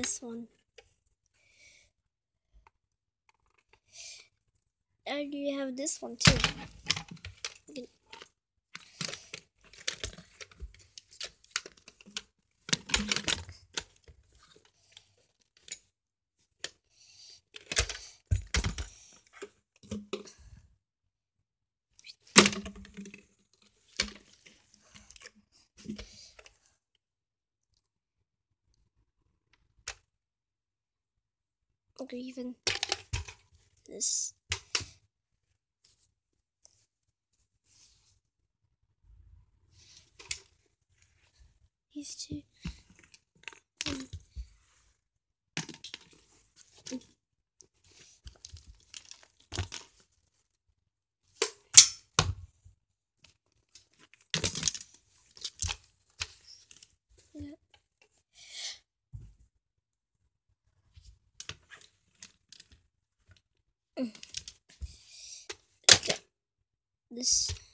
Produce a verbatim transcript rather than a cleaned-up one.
this one. And you have this one too. You Or even this. These two. Um, yeah. Okay. This.